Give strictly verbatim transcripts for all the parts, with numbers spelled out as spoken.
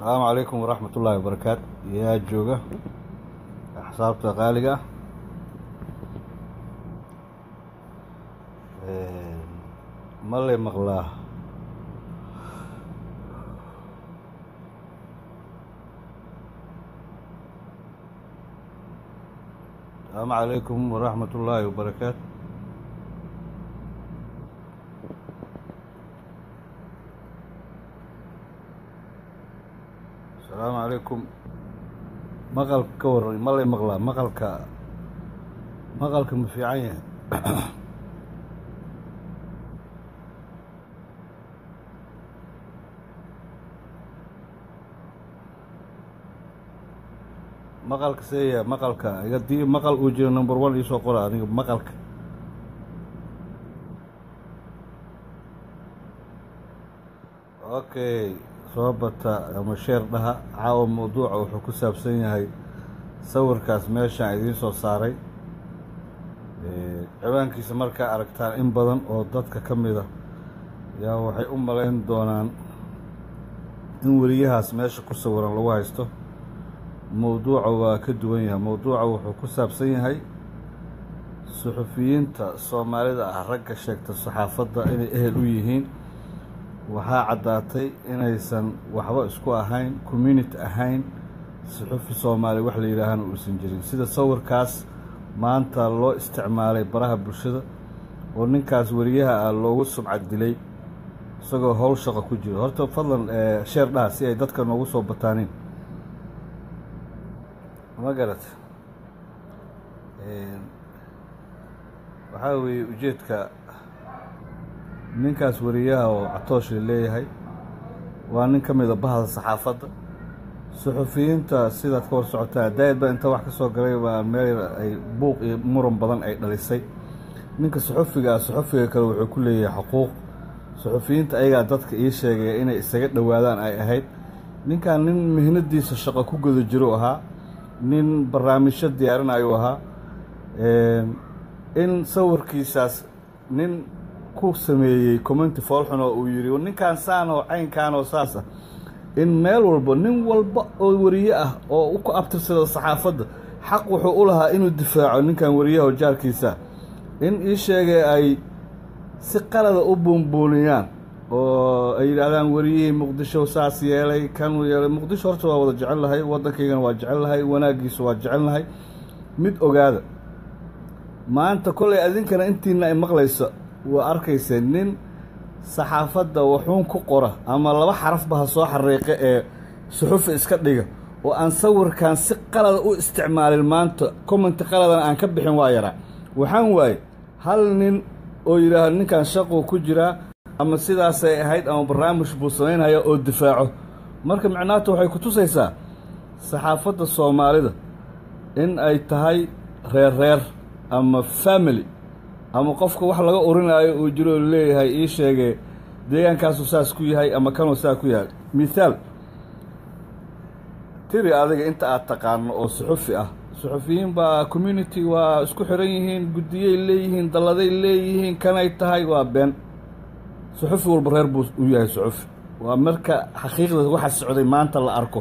السلام عليكم ورحمة الله وبركاته يا جوجا حسابت غالية مالي مغلاه السلام عليكم ورحمة الله وبركاته السلام عليكم مقل كور مالي مغلا مقل ك مقل كمفيعين مقل كسية مقل ك يدي مقل وجه نمبر واحد يسوق قرا يعني مقل ك اوكي صوبتا ama sheer dhaha caawa mawduuca wuxuu ku saabsan yahay sawirkaas meesha idiin soo saaray ee ciwaankiisa marka aragtaan in badan oo dadka kamida yaa waxay u maleyn doonaan in wariyahaas meesha ku sawiran lagu haysto mawduuca waa ka duwan yahay mawduuca wuxuu ku saabsan yahay suxufiyiinta Soomaalida ah ragga sheegta saxaafadda inay ehel u yihiin waxaa caddaatay inaysan waxba isku ahayn community ahayn suxufi Soomaali wax la yiraahdo uusan jirin sida sawirkaas maanta loo isticmaalay baraha bulshada oo ninkaas wariyaha ah loogu sumcad dilay isagoo hawl shaqo ku jiro horta fadlan share dhaha si ay dadka noogu soo bataanin ma garat ee waxa weeye ujeedka ninkaas wariyaha oo Catoosh leeyahay waa nin kamid ah bahda saxaafadda suxufiyiinta sida ka war socotaa daayadba inta wax ka soo galay waa meel ay buuq iyo muran badan ay dhalisay ninka suxufiga suxufiga kale wuxuu ku leeyahay xuquuq suxufiyiinta ayaga dadka ii sheegay inay isaga dhawaadaan ay ahayd ninkan nin mihnadiisa shaqo ku guda jiro ahaa nin barnaamijyo diyaarinayo ahaa ee in sawirkiisaas nin ku sameeyay comment foolxun oo uu yiri ninkan saan oo caynkan oo saas ah in meel walba nin walba oo wariye ah oo ku abtirsada saxaafadda xaq wuxuu u lahaa inuu difaaco ninkan wariyaha oo jaarkiisa in ii sheegay ay si qalada u buunbuuniyaan oo ay yiraahdaan wariyay Muqdisho saas yeelay kan yeelay Muqdisho horta waa wada jecel lahay waddankeena waa jecel lahay wanaagiisu waa jecel lahay mid ogaada maanta kulay adinkana intiina ay maqlayso waa arkaysa nin saxaafadda wuxuun ku qora ama laba xaraf ba soo xariiqay ee suxufi iska dhiga oo aan sawirkan si qalad u isticmaalin maanta comment qaladan aan ka bixin waa yara waxaan waay hal nin oo yiraahdo ninkan shaqo ku jira ama sidaas ay ahayd ama barnaamij buu sameynaya oo difaaco marka macnaheedu waxay ku tusaysaa saxaafadda Soomaalida in ay tahay reer reer ama family ama qofka wax laga orinayo oo jiro leeyahay ii sheegay deegaankaas uu saas ku yahay ama kan uu saas ku yahay misaal tiri adiga inta aad taqaan oo suxufi ah suxufiyiin ba community waa isku xiran yihiin gudiyay leeyihiin daladay leeyihiin kanay tahay waa been suxufi walba reer buu u yahay suxufi waa marka xaqiiqda waxa socday maanta la arko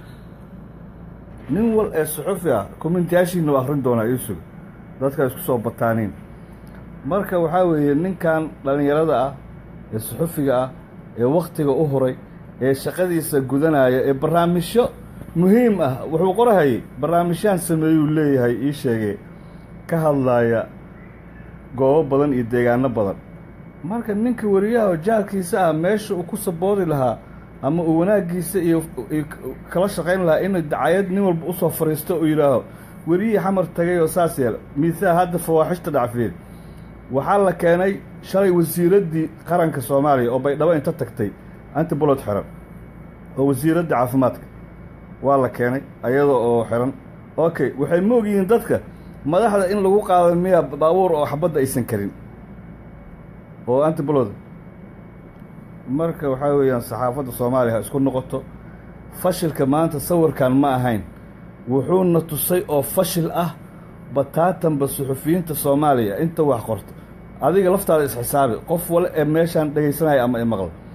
nin wal ee suxufi ah community-yaashiina waa akhrin doonaa isu dadka isku soo bataanin marka waxa weeye ninkan dhalinyarada ah ee suxufiga ah ee waqtiga u horay ee shaqadiisa gudanaya ee barnaamijyo muhiim ah wuxuu qorahay barnaamijyaan sameeyuu leeyahay ii sheegay ka hadlaya goobo badan iyo deegaano badan marka ninka wariyaha oo jaarkiisa ah meesha uu ku saboodi lahaa ama uu wanaagiisa iyo kala shaqeyn lahaa in dacayad nin walba u soo fariisto oo yiraaho wariye xamar tagay oo saas yeel miisaa hadda fawaaxishta dhacfeen waxaa la keenay shalay wasiiradii qaranka Soomaaliya oo baydhabo inta tagtay anta bulad xiran oo wasiiradda caafimaadka waa la keenay ayadoo oo xiran okay waxay moogayeen dadka madaxda in lagu qaado miya baabuur oo xabadda aysan karin oo anta bulad marka waxa weeyaan saxaafadda Soomaaliya isku noqoto fashilka maanta sawirkan ma ahayn wuxuuna tusay oo fashil ah bataatan ba suxufiyiinta Soomaaliya inta wax qorto adiga laftaada is xisaabi qof wala ee meeshan dhageysanaya ama ay maqal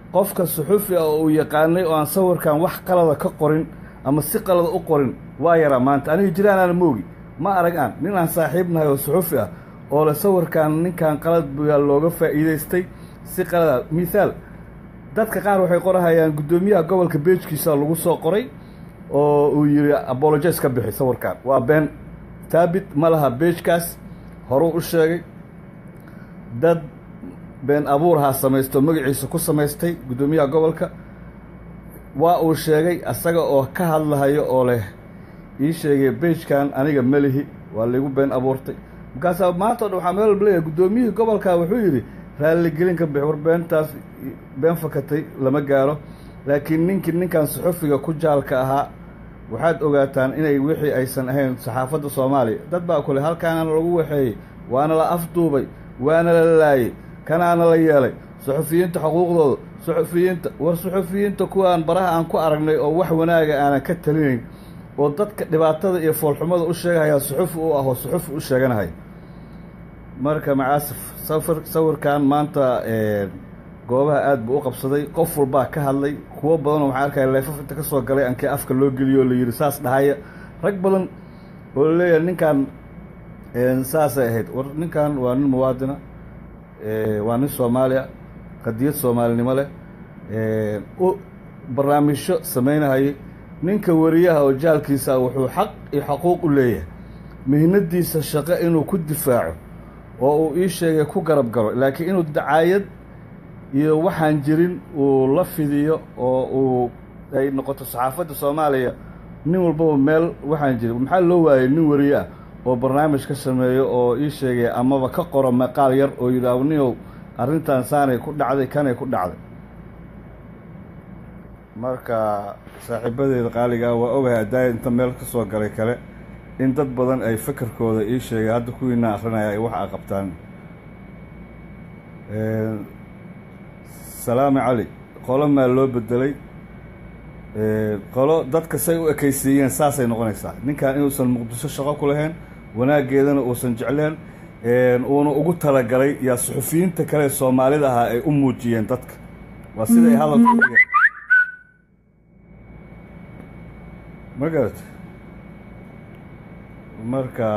qofka suxufi ah oo uu yaqaanay oo aan sawirkan wax qalada ka qorin ama si qalada u qorin waa yaraa maanta aniga jiraan aan moogi ma arag aan nin aan saaxiibnahay oo suxufi ah oo la sawirkan ninkan qalad baa looga faa'iidaystay si qalada misaal dadka qaar waxay qorahayaan guddoomiyaha gobolka beejkiisa lagu soo qoray oo uu yiri apologize ka bixi sawirkan waa been taabit ma laha beejkaas horuu u sheegay dad been abuurha samaysto magaciisa ku samaystay guddoomiyaha gobolka waa uu sheegay asaga oo ka hadlahayo oo leh ii sheegay beejkan aniga malihi waa lagu been abuurtay markaas maanta waxaa meel walba leeyahay guddoomiyihii gobolka wuxuu yidhi raalligelin ka bixi war beentaas been fakatay lama gaaro laakiin ninkii ninkan suxufiga ku jaalka ahaa waxaad ogaataan inay wixii aysan ahayn saxaafadda soomaaliya dad baa kule halkaana lagu waxeeyey waana la afduubay waana la laayey kanaana la yeelay suxufiyiinta xuquuqdooda suxufiyiinta war suxufiyiinta kuwaan baraha aan ku aragnay oo wax wanaaga aanan ka talinayn oo dadka dhibaatada iyo foolxumada u sheegahayaa suxufi u ah oo suxufi u sheeganahay marka macaasif sawir sawirkan maanta goobaha aad buu u qabsaday qof walbaa ka hadlay kuwo badan oo waxaan arkaya leefaf inta ka soo galay ankii afka loo geliyo la yidhi saas dhahaya rag badan oo la leeyahay ninkan saasay ahayd war ninkan waa nin muwaadina waa nin soomaaliya qadiyad soomaalinimo leh u barnaamijyo samaynahayay ninka wariyaha oo jaalkiisa wuxuu xaq iyo xaquuq u leeyahay mihnadiisa shaqo inuu ku difaaco oo uu ii sheegay ku garab galo laakiin inuu dacaayad iyo waxaan jirin uu la fidiyo oo uu ay noqoto saxaafadda soomaaliya nin walbaba meel waxaan jirin maxaa loo waayay nin wariye ah oo barnaamij ka sameeyo oo ii sheegay amaba ka qoro maqaal yar oo yidhaahdo ninow arrintan saanay ku dhacday kanay ku dhacday marka saaxiibadeeda qaaligaa waa ogahay addaaya inta meel ka soo galay kale in dad badan ay fakarkooda ii sheegay hadda kuwiina akrinaya ay wax a qabtaan salaami cali qolo maa loo bedelay qolo dadka say u ekaysiiyeen saasay noqonaysaa ninkan inuusan muqdisho shaqo ku lahayn wanaaggeedana uusan jecleen uuna ugu talagalay yaa suxufiyiinta kale soomaalida ahaa ay u muujiyeen dadka waa sida ay hadalka ma garata marka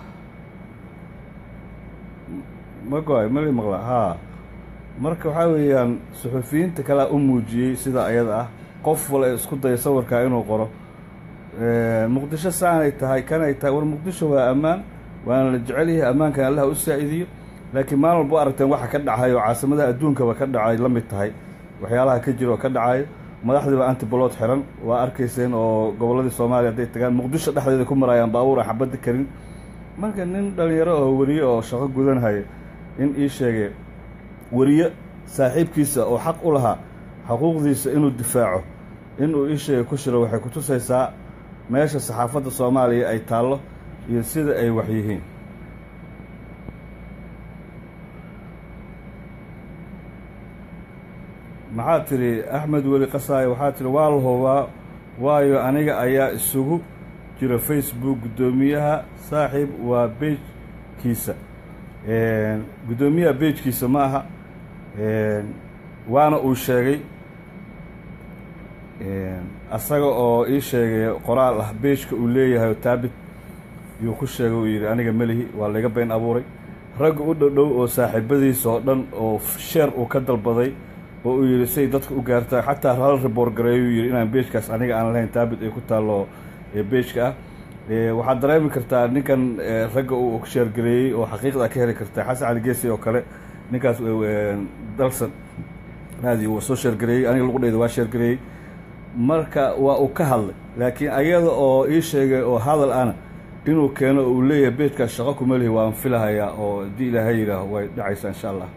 ma go-ay mali maqla haa marka waxaa weeyaan suxufiyiinta kalea u muujiyey sida ayada ah qof wal ay isku dayo sawirkaa inuu qoro muqdisho saanay tahay kanay tahay war muqdisho waa ammaan waana la jecel yahay ammaankan allaha u saa'idiyo laakiin maalin walba aragteen waxa ka dhacay oo caasimadaha adduunkaba ka dhacay la mid tahay waxyaalaha ka jira oo ka dhacayo madaxdiiba antibolood xiran waa arkayseen oo gobolladii soomaaliya hadday tagaan muqdisho dhexdeeda ku marayaan baabuur aan xabadda karin marka nin dhallinyaro oo wariye oo shaqo gudanhaya in ii sheegay wariye saaxiibkiisa oo xaq u lahaa xuquuqdiisa inuu difaaco inuu ii sheegay ku shiro waxay ku tusaysaa meesha saxaafadda soomaaliya ay taallo iyo sida ay wax yihiin maxaa tidhi axmed weli qasaayo waxaa tidhi waa la hubaa waayo aniga ayaa isugu jira facebook guddoomiyaha saaxiib waa beejkiisa guddoomiyaha beejkiisa ma aha waana uu sheegay asaga oo ii sheegay qoraal ah beejka uu leeyahay oo taabit yuu ku sheegay uu yidhi aniga melihi waa layga been abuuray ragga u dhowdhow oo saaxiibadiisa oo dhan oo sheer uu ka dalbaday oo uu yidhi say dadka u gaartaa xataa hal riboor gareeyuu yidhi inaan beejkaas aniga aan lahayn taabit ay ku taallo beejka ah waxaad dareemi kartaa ninkan ragga uu sheergareeyey oo xaqiiqda ka heli kartaa xasan cali geesi oo kale ninkaas dalsan raadi waa soo sheergareeyey aniga lagu dhayda waa sheergareeyey marka waa uu ka hadlay laakiin ayada oo ii sheegay oo hadal ana inuu keeno oo uu leeyahay beejkaas shaqo kuma lihi waan filahayaa oo haddii ilaahay yidhaaho way dhacaysaa insha allah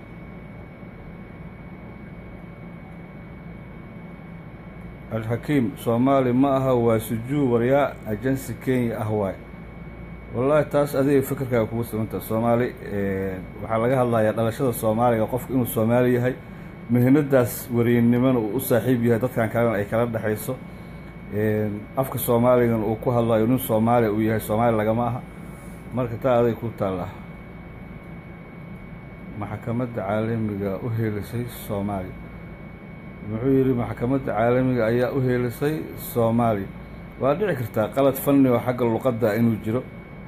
alxakiim soomaali ma aha waa sujuu waryaa ajensi kenya ah waay wallaahi taas adiga fikirkaaga kugu sabantaha soomaali waxaa laga hadlayaa dhalashada soomaaliga qofku inuu soomaali yahay mihnadaas wariyanimona uu u saaxiib yahay dadkan kalena ay kala dhexayso afka soomaaligan uu ku hadlayo nin soomaaliya uu yahay soomaali lagama aha marka taa aday ku taalla maxkamadda caalamiga u helisay soomaaliya wuxuu yidhi maxkamadda caalamiga ayaa u heelisay Soomaali waa dhici kartaa qalad fanni oo xagga luqadda inuu jiro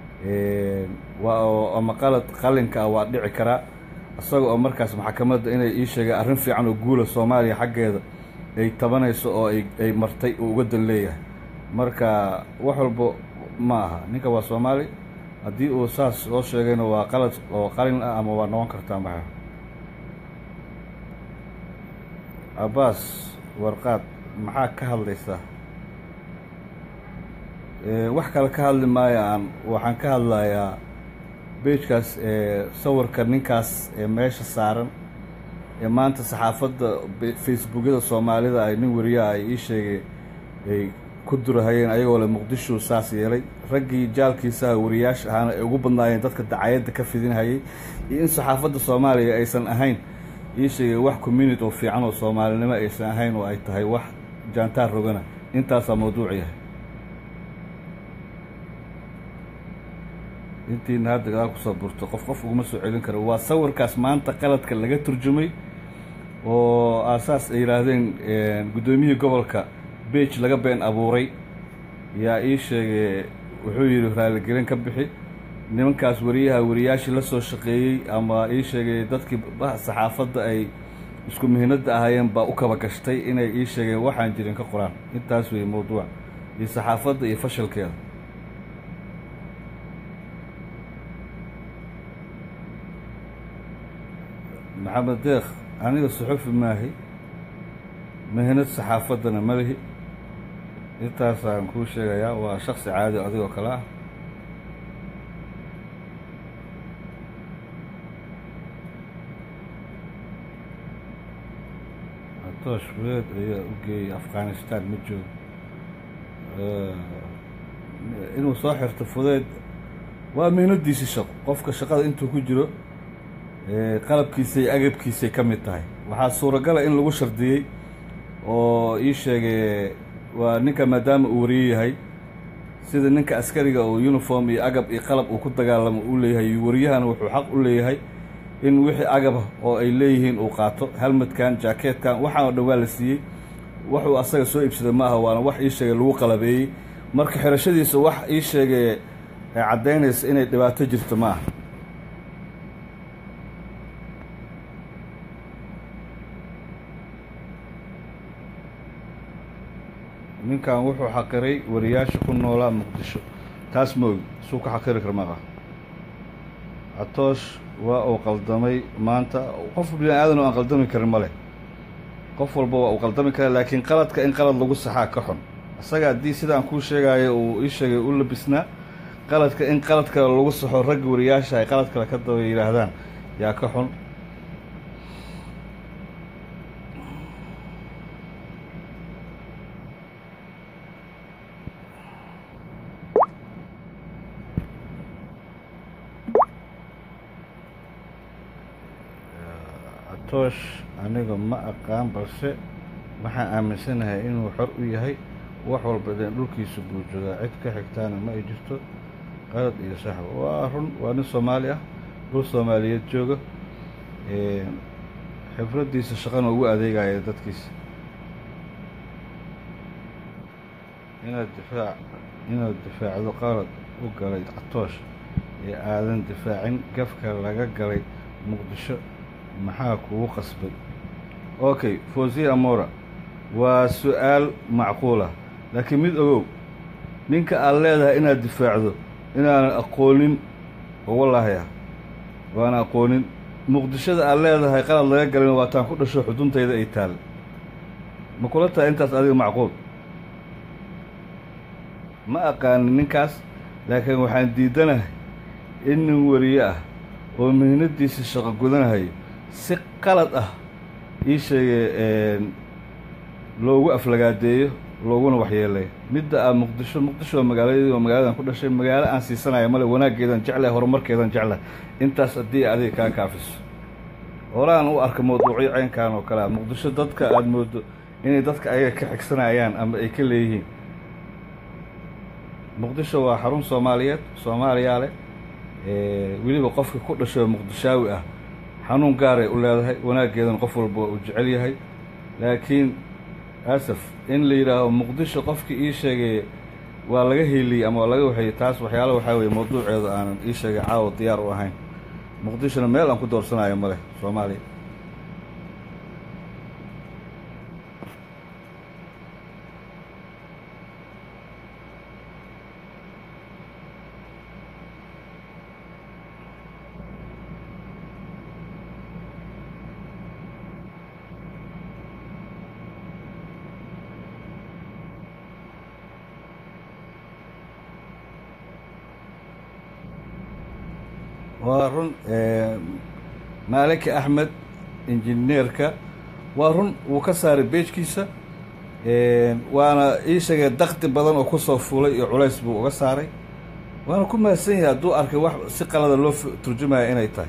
waa ama qalad qalinka waa dhici karaa asaga oo markaas maxkamadda inay ii sheegay arrin fiican oo guula Soomaaliya xaggeeda ay tabanayso oo ay ay martay oo uga dan leeyahay marka wax walba ma aha ninka waa Soomaali haddii uu saas soo sheegayna waa qalad oo qalin ah ama waa noqon kartaa maxaa Abbas warqaad maxaa ka hadlaysaa wax kale ka hadli maayaan waxaan ka hadlayaa beejkaas ee sawirka ninkaas ee meesha saaran ee maanta saxaafadda facebookyada Soomaalida ay nin wariye ay ii sheegay ay ku durahayeen ayagoo le Muqdisho saas yeelay raggii jaalkiisa wariyaasha ahana ay ugu badnaayeen dadka dacayada ka fidinayay iyo in saxaafadda Soomaaliya aysan ahayn ii sheegay wax community oo fiican oo Soomaalinimo aysan ahayn oo ay tahay wax jaantaar rogana intaas mawduuc yahay intii hadda gadaal ku soo burto qof qof uguma soo celin karo waa sawirkaas maanta qaladka laga turjumay oo asaas ay yiraahdeen gudoomiyihii gobolka beej laga been abuuray yaa ii sheegay wuxuu yiri raali gelin ka bixi nimankaas wariyaha wariyaashii la soo shaqeeyay ama ii sheegay dadkii saxaafadda ay isku mihnada ahaayeen baa u kaba gashtay inay ii sheegeen waxaan jirin ka qoraan intaas way mawduuc iyo saxaafadda iyo fashalkeeda محمد ديخ أنا الصحفي ماهي مهنة الصحافة أنا ملهي أنت صار كل شيء يا وشخص عادي أضيع وكلاه عطاش بيت هي أوكي أفغانستان متجو آه إنه صاحب تفضيل ومهنة ديس الشق قفك الشقة أنتو كجرو qalabkiisa iyo agabkiisa ka mid tahay waxa suuragal ah in lagu shardiyay oo ii sheegay waa ninka maadaama uu wariye yahay sida ninka askariga oo uniform iyo agab iyo qalab uu ku dagaalamo uu leeyahay wariyahana wuxuu xaq u leeyahay in wixii agab oo ay leeyihiin uu qaato helmetkan jacketkan waxa oo dhawaa la siiyay wuxuu asaga soo iibsaday ma aha waana wax ii sheegay lagu qalabeeyay marka xirashadiisa wax ii sheegay cadeynaysa inay dhibaato jirto ma aha ninkan wuxuu xaqiray wariyaasha ku noolaa Muqdisho taas moog soo ka xaqiri karmaa Catoosh waa uu qaldamay maanta qof bini aadan oo aan qaldami karin male qof walba waa uu qaldami kara laakiin qaladka in qalad lagu saxaa ka xun asaga hadii sidaan ku sheegay uu ii sheegay uu labisnaa qaladka in qaladka lagu saxo rag wariyaasha ay qalad kale ka daba yiraahdaan yaa ka xun Catoosh aniga ma aqaan balse waxaan aaminsanahay inuu xor u yahay wax walba dhulkiisa buu joogaa cid ka xigtaana ma ay jirto qalad iyo sax waa run waa nin Soomaali ah dhul Soomaaliyeed jooga ee khibradiisa shaqana ugu adeegaya dadkiisa inaad difaac inaad difaacdo qalad u galay Catoosh ee aadan difaacin gafka laga galay Muqdisho maxaa kugu qasbay okay Fawzi Amora waa su'aal macquul ah laakiin mid ogow ninka aad leedahay inaad difaacdo inaan aqoonin wallahi waana aqoonin Muqdishada aad leedahay qalad laga galay waa taan ku dhasho xuduntayda ay taal ma kula taa intaas adiga macquul ma aqaan ninkaas laakiin waxaan diidanahay in wariye ah oo mihnadiisa shaqo gudanahay si qalad ah ii sheegay loogu aflagaadeeyo looguna waxyeelay midda ah Muqdisho Muqdisho magaalada magaaladan ku dhashay magaalo aan siisanayo male wanaageedan jeclay horumarkeedan jeclay intaas hadii adiga ka kaafiso horaan u arka mawduucyo caynkan oo kala Muqdisho dadka aad moodo inay dadka ayaga ka xigsanayaan ama ay ka leeyihiin Muqdisho waa xarun Soomaaliyeed Soomaaliyaale ee waliba qofka ku dhashay Muqdishaawi ah xanuun gaar ah u leedahay wanaageedan qof walba uu jecel yahay laakiin asaf in la yidhaaho muqdisho qofkii ii sheegay waa laga heliyey ama waa laga waxeeyey taas waxyaalo waxaa weeye mawduuceedu aanan ii sheegay caawa diyaar u ahayn muqdishona meel aan ku doorsanayo ma leh soomaaliya وارن مالك أحمد إنجنيركا وارن وكسر بيج كيسة وأنا إيش ضغط بدن وكسر فولي عليس بو وكسري وأنا كل ما سنة دو أركي واحد سقل هذا اللوف ترجمة إنا يتاي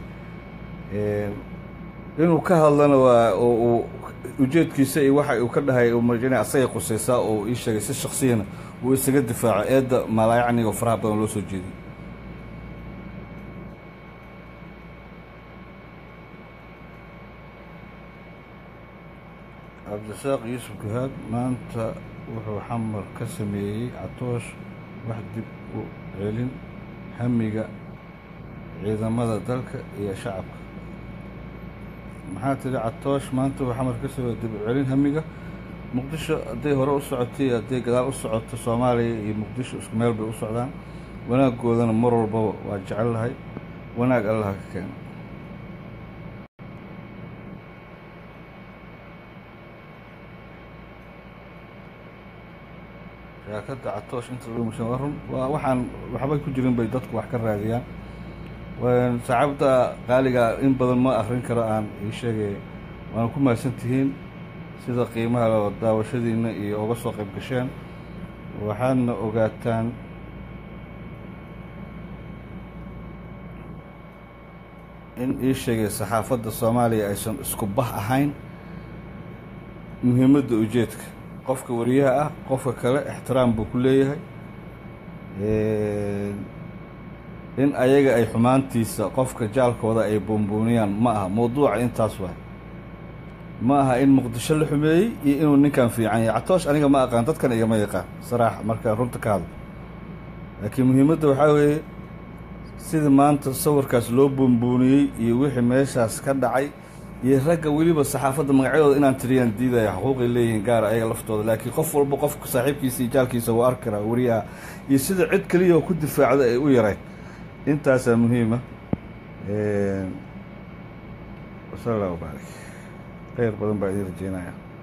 إنه كهالنا و وجد كيسة واحد وكده هاي ومرجعني عصية قصيصة وإيش شخصيا ويستجد دفاع إيد ما لا يعني وفرح بدن لو سجدي عبد الساق يوسف جهاد ما أنت وحو حمر كسمي عطوش واحد دب علم هميجا إذا ماذا ذلك يا شعب محات اللي عطوش ما أنت وحمر كسمي دب علم هميجا مقدشة دي هراء السعودية دي قدار السعود الصومالي مقدشة اسكمال بالسعودان وانا أقول أنا مرر بو واجعل هاي وانا أقول لها كان شاكد عطوش انت اللي مشاورهم ووحان وحباي كجرين بيدتك وحكا راديان وسعبتا قالقا إن بدل ما أخرين كرaan إيشاقي وانا كما سنتهين سيدا قيمها لو داوشدين إي أوغسو قيب قشان وحان أوغاتان إن إيشاقي صحافة الصومالية أيسان اسكبه أحين مهمة أجيتك قفك وريها قفك كلا احترام بكليه إن أيجا أي حمانتيسا قفك جالك وضع أي بومبونيان معها موضوع إن تاسوه معها إن مقدش الحمي إنه نكان في يعني عطوش أنا ما أقان تذكر أي ما يقان صراحة مركز رمتك هذا لكن مهمته وحاول سيد ما أنت تصور كاس لو بومبوني يوحي ميشاس كدعي يرجع ولي بالصحافة المقعدة إن أنتريان ديدا حقوق اللي ينقار أي لفتو لكن قف والبو قف صاحب كيسي جال كيسي وأركرا وريا يصير عد كليه وكل دفاع ويراي أنت أسا مهمة إيه... وصلى الله وبارك خير بدن بعد رجينا